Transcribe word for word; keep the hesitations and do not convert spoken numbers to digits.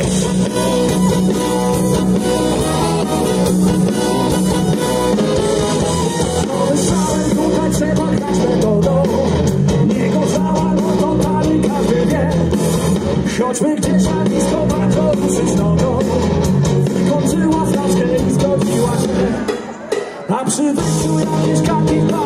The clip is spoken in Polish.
Pomyślałem, tutaj trzeba grać metodą. Nie gorzała, no to dalej każdy wie. Chodźmy gdzieś na blisko, warto ruszyć nogą. Wykończyła flaszkę i zgodziła się. A przy wyjściu jakieś kaki